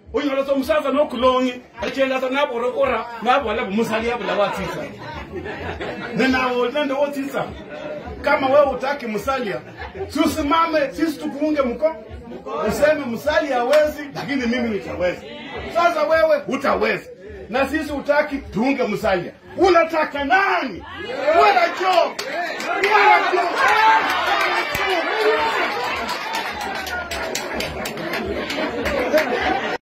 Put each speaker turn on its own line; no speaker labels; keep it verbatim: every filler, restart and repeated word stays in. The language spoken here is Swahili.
Unyolo so msasa no kulongi. Achenga sana borokora na bwala musalia bula watisa. Nena nenda watisa. Kama wewe utaki musalia, tusimame sisi tukuunge mkono. Useme musalia hawezi lakini mimi nitaweza. Sasa wewe hutaweza. Na sisi utaki tuunge musalia. Unataka nani? Wewe jo.